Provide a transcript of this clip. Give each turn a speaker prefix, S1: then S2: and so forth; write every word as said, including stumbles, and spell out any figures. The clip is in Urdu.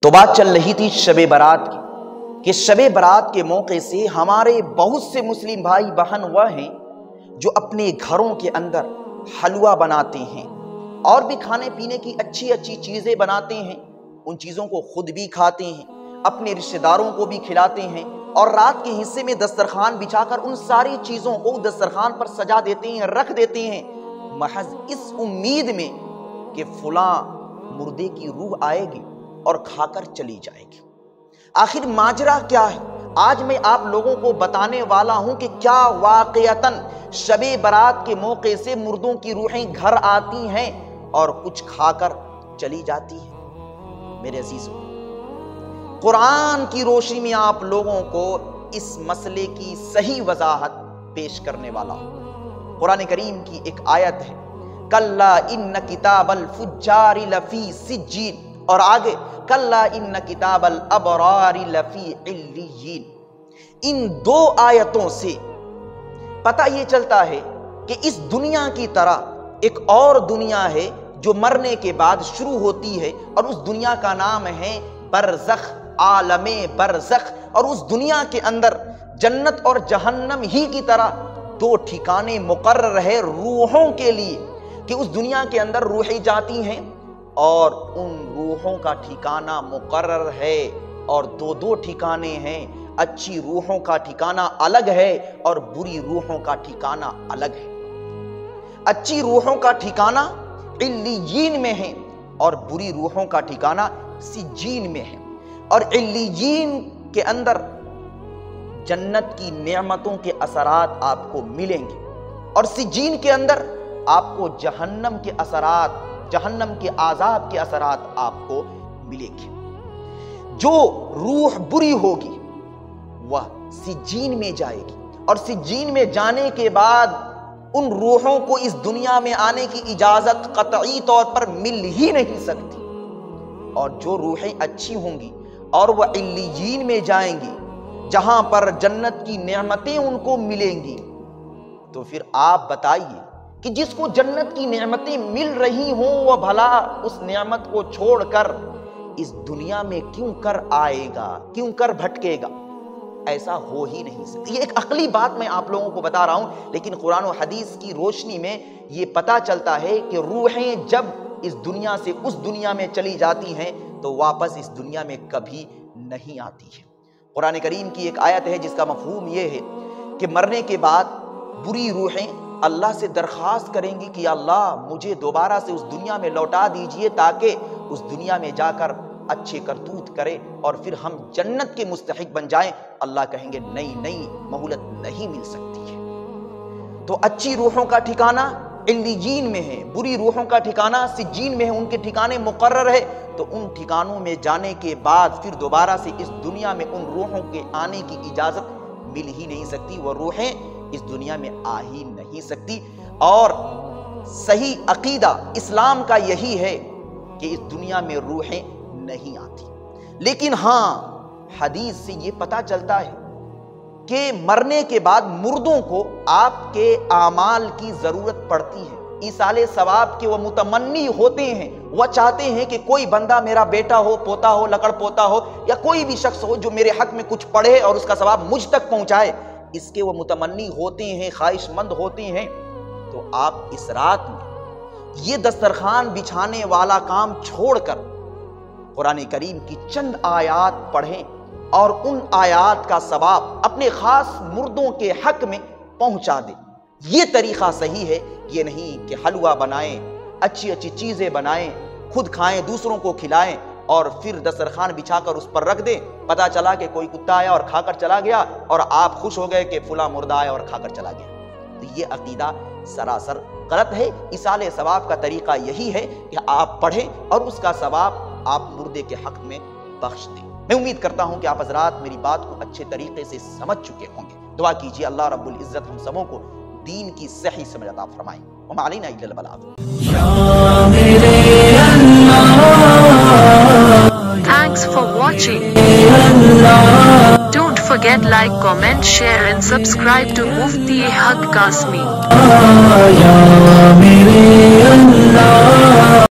S1: تو بات چل رہی تھی شب برات کی کہ شب برات کے موقع سے ہمارے بہت سے مسلم بھائی بہن وہ ہیں جو اپنے گھروں کے اندر حلوہ بناتے ہیں اور بھی کھانے پینے کی اچھی اچھی چیزیں بناتے ہیں، ان چیزوں کو خود بھی کھاتے ہیں، اپنے رشتہ داروں کو بھی کھلاتے ہیں، اور رات کے حصے میں دسترخوان بچھا کر ان ساری چیزوں کو دسترخوان پر سجا دیتے ہیں، رکھ دیتے ہیں، محض اس امید میں کہ فلاں مردے کی روح آئے گی اور کھا کر چلی جائے گی۔ آخر ماجرا کیا ہے؟ آج میں آپ لوگوں کو بتانے والا ہوں کہ کیا واقعتاً شب برات کے موقع سے مردوں کی روحیں گھر آتی ہیں اور کچھ کھا کر چلی جاتی ہیں۔ میرے عزیزوں، قرآن کی روشنی میں آپ لوگوں کو اس مسئلے کی صحیح وضاحت پیش کرنے والا ہوں۔ قرآن کریم کی ایک آیت ہے، کلا ان کتاب الفجار لفی سجین، اور آگے کلا ان کتاب الابرار لفی علیین۔ ان دو آیتوں سے پتہ یہ چلتا ہے کہ اس دنیا کی طرح ایک اور دنیا ہے جو مرنے کے بعد شروع ہوتی ہے، اور اس دنیا کا نام ہے برزخ، عالم برزخ۔ اور اس دنیا کے اندر جنت اور جہنم ہی کی طرح دو ٹھکانے مقرر ہے روحوں کے لیے، کہ اس دنیا کے اندر روحیں جاتی ہیں اور ان روحوں کا ٹھکانہ مقرر ہے، اور دو دو ٹھکانے ہیں۔ اچھی روحوں کا ٹھکانہ الگ ہے اور بری روحوں کا ٹھکانہ الگ ہے۔ اچھی روحوں کا ٹھکانہ علیین میں ہے اور بری روحوں کا ٹھکانہ سجین میں ہے۔ اور علیین کے اندر جنت کی نعمتوں کے اثرات آپ کو ملیں گے، اور سجین کے اندر آپ کو جہنم کے اثرات، جہنم کے عذاب کے اثرات آپ کو ملیں گے۔ جو روح بری ہوگی وہ سجین میں جائے گی، اور سجین میں جانے کے بعد ان روحوں کو اس دنیا میں آنے کی اجازت قطعی طور پر مل ہی نہیں سکتی۔ اور جو روحیں اچھی ہوں گی اور وہ علیین میں جائیں گی جہاں پر جنت کی نعمتیں ان کو ملیں گی، تو پھر آپ بتائیے کہ جس کو جنت کی نعمتیں مل رہی ہوں وہ بھلا اس نعمت کو چھوڑ کر اس دنیا میں کیوں کر آئے گا، کیوں کر بھٹکے گا؟ ایسا ہو ہی نہیں سکتی۔ یہ ایک عقلی بات میں آپ لوگوں کو بتا رہا ہوں، لیکن قرآن و حدیث کی روشنی میں یہ پتا چلتا ہے کہ روحیں جب اس دنیا سے اس دنیا میں چلی جاتی ہیں تو واپس اس دنیا میں کبھی نہیں آتی ہے۔ قرآن کریم کی ایک آیت ہے جس کا مفہوم یہ ہے کہ مرنے کے بعد بری روحیں اللہ سے درخواست کریں گی کہ یا اللہ مجھے دوبارہ سے اس دنیا میں لوٹا دیجئے تاکہ اس دنیا میں جا کر اچھے کرتوت کرے اور پھر ہم جنت کے مستحق بن جائیں۔ اللہ کہیں گے نہیں نہیں، مہلت نہیں مل سکتی ہے۔ تو اچھی روحوں کا ٹھکانہ علیین میں ہے، بری روحوں کا ٹھکانہ سجین میں ہے، ان کے ٹھکانے مقرر ہے۔ تو ان ٹھکانوں میں جانے کے بعد پھر دوبارہ سے اس دنیا میں ان روحوں کے آنے کی اجازت مل ہی نہیں سکتی، وہ روحیں اس دنیا میں آ ہی نہیں سکتی۔ اور صحیح عقیدہ اسلام کا یہی ہے کہ اس دنیا میں روحیں نہیں آتی۔ لیکن ہاں حدیث سے یہ پتا چلتا ہے کہ مرنے کے بعد مردوں کو آپ کے اعمال کی ضرورت پڑتی ہے، ایصال ثواب کے وہ متمنی ہوتے ہیں، وہ چاہتے ہیں کہ کوئی بندہ میرا بیٹا ہو، پوتا ہو، لکڑ پوتا ہو، یا کوئی بھی شخص ہو جو میرے حق میں کچھ پڑھے اور اس کا ثواب مجھ تک پہنچائے، اس کے وہ متمنی ہوتے ہیں، خواہش مند ہوتے ہیں۔ تو آپ اس رات میں یہ دسترخوان بچھانے والا کام چھوڑ کر قرآن کریم کی چند آیات پڑھیں اور ان آیات کا ثواب اپنے خاص مردوں کے حق میں پہنچا دیں۔ یہ طریقہ صحیح ہے، یہ نہیں کہ حلوہ بنائیں، اچھی اچھی چیزیں بنائیں، خود کھائیں، دوسروں کو کھلائیں، اور پھر دسترخوان بچھا کر اس پر رکھ دیں۔ پتا چلا کہ کوئی کتا آیا اور کھا کر چلا گیا اور آپ خوش ہو گئے کہ فلاں مردہ آیا اور کھا کر چلا گیا۔ تو یہ عقیدہ سراسر غلط ہے۔ ایصال ثواب کا طریقہ یہی ہے کہ آپ پڑھیں اور اس کا ثواب آپ مردے کے حق میں بخش دیں۔ میں امید کرتا ہوں کہ آپ حضرات میری بات کو اچھے طریقے سے سمجھ چکے ہوں گے۔ دعا کیجیے اللہ رب العزت ہم سبوں کو دین کی صحیح سمجھ عطا فرمائیں۔ وما علینا الا البلاغ۔
S2: Thanks for watching. Don't forget like, comment, share and subscribe to Mufti Haq Kasmi.